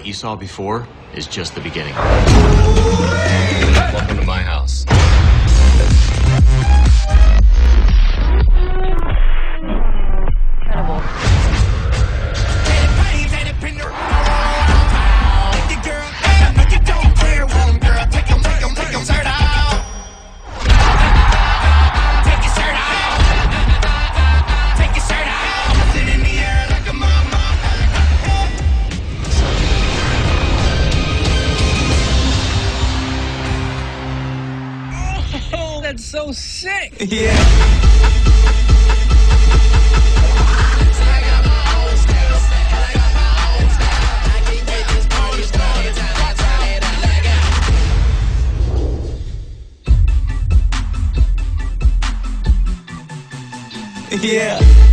What you saw before is just the beginning. Welcome to my house. Incredible. Oh, that's so sick! Yeah. Yeah.